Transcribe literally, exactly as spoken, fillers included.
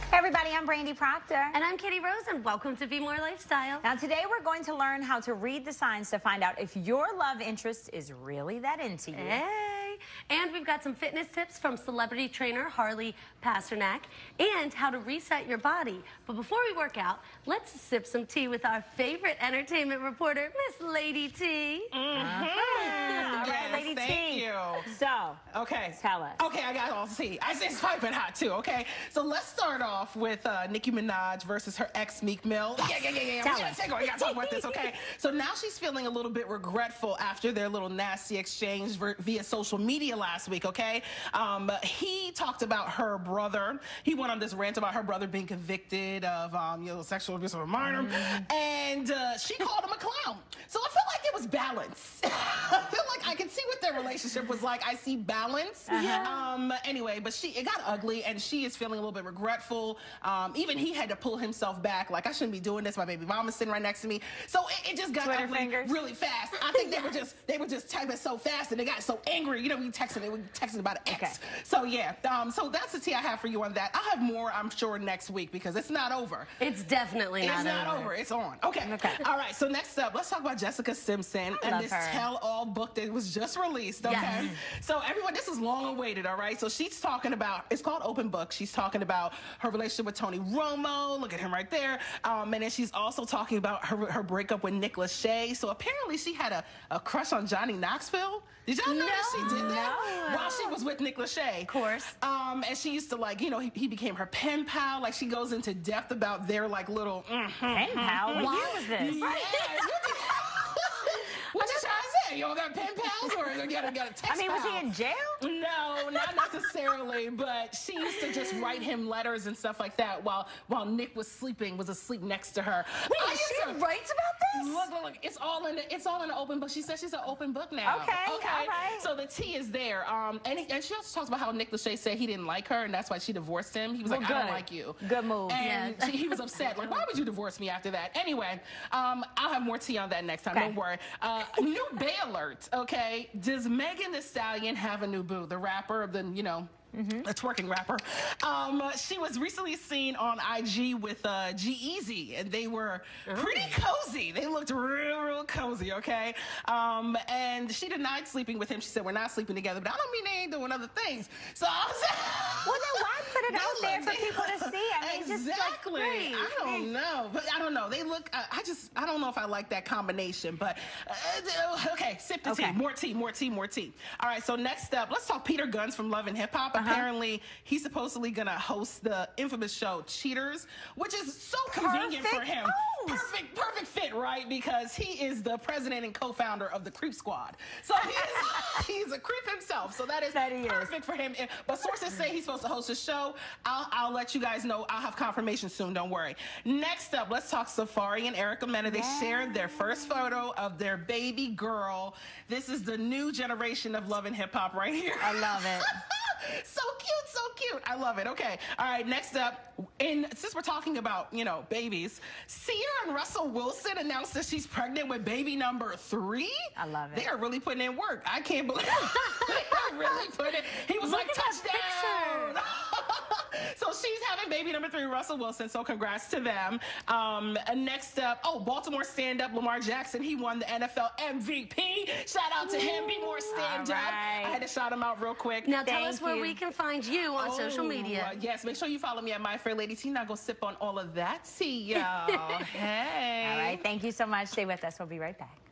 Hey everybody, I'm Brandy Proctor. And I'm Katie Rose, and welcome to Be More Lifestyle. Now today we're going to learn how to read the signs to find out if your love interest is really that into you. Hey! And we've got some fitness tips from celebrity trainer Harley Pasternak and how to reset your body. But before we work out, let's sip some tea with our favorite entertainment reporter, Miss Lady T. Mm-hmm. All right, yes, Lady thank T. you. So, okay, tell us. Okay, I got all tea. I it's piping hot too. Okay, so let's start off with uh, Nicki Minaj versus her ex Meek Mill. Yeah, yeah, yeah, yeah. Tell We gotta, us. take, we gotta talk about this. Okay, so now she's feeling a little bit regretful after their little nasty exchange via social media last week. Okay, um, he talked about her brother. He went on this rant about her brother being convicted of um, you know, sexual abuse of a minor, mm. and uh, she called him a clown. So I feel like it was balance. I feel like I can see what their relationship was like. I see balance. Uh-huh. Um, anyway, but she it got ugly, and she is feeling a little bit regretful. Um, even he had to pull himself back. Like, I shouldn't be doing this. My baby mama's sitting right next to me. So it, it just got Twitter ugly fingers. really fast. I think they were just they were just typing so fast, and they got so angry. You know, we texting they were texting about an ex. Okay. So yeah. Um, so that's the tea I have for you on that. I'll have more, I'm sure, next week because it's not over. It's definitely not It's not over. over. It's on. Okay. Okay. All right. So next up, let's talk about Jessica Simpson I and love this her. tell-all book that was just released. Okay. Yes. So everyone, this is long awaited. All right. So she's talking about. It's called Open Book. She's talking about her relationship with Tony Romo. Look at him right there. Um, and then she's also talking about her her breakup with Nick Lachey. So apparently she had a, a crush on Johnny Knoxville. Did y'all know No. that she did that No. while she was with Nick Lachey? Of course. Um, and she used to, like, you know, he, he became her pen pal. Like, she goes into depth about their, like, little mm-hmm, Pen pal? What year was this? Yes. What you trying to say? You all got pen pals, or you got, got a text I mean, was pal? he in jail? No, not necessarily, but she used to just write him letters and stuff like that while while Nick was sleeping, was asleep next to her. Wait, I she used to- writes about this? Look, look, look, it's all in the, it's all in the open book. She said she's an open book now. Okay, all right. So the tea is there. Um, and, he, and she also talks about how Nick Lachey said he didn't like her, and that's why she divorced him. He was Well, like, I don't good. like you. Good move. And Yes. she, he was upset. Like, why would you divorce me after that? Anyway, um, I'll have more tea on that next time. Okay. Don't worry. Uh, new Bay alert. Okay, does Megan Thee Stallion have a new boo? The rapper, the you know. Mm-hmm. A twerking rapper. Um, uh, she was recently seen on I G with uh, G-Eazy, and they were pretty cozy. They looked real, real cozy, okay? Um, and she denied sleeping with him. She said, we're not sleeping together, but I don't mean they ain't doing other things. So I was Well, then why put it They out there look- for people to see? I mean, just like, exactly. great. I don't know, but I don't know. They look. Uh, I just. I don't know if I like that combination. But uh, okay, sip the Okay. tea. More tea. More tea. More tea. All right. So next up, let's talk Peter Gunz from Love and Hip Hop. Uh-huh. Apparently, he's supposedly gonna host the infamous show Cheaters, which is so convenient for Perfect him. host. Perfect. Perfect fit, right? Because he is the president and co-founder of the Creep Squad. So he's he's a creep himself. So that is That he is. perfect for him. But sources say he's supposed to host a show. I'll, I'll let you guys know. I'll have confirmation soon. Don't worry. Next up, let's talk Safari and Erica Mena. They Yeah. shared their first photo of their baby girl. This is the new generation of Love and Hip Hop right here. I love it. So cute, so cute. I love it. Okay. All right. Next up, and since we're talking about, you know, babies, Sierra and Russell Wilson announced that she's pregnant with baby number three. I love it. They are really putting in work. I can't believe they are really putting. He was Look like at that touchdown. So she's having baby number three, Russell Wilson. So congrats to them. Um, and next up, oh, Baltimore stand-up Lamar Jackson. He won the N F L M V P. Shout out to him. Be more stand-up. All right. I had to shout him out real quick. Now tell Thank us where you. we can find you on social Oh, media. uh, yes, make sure you follow me at My Fair Lady T. Now go sip on all of that. See y'all. Hey. All right, thank you so much. Stay with us. We'll be right back.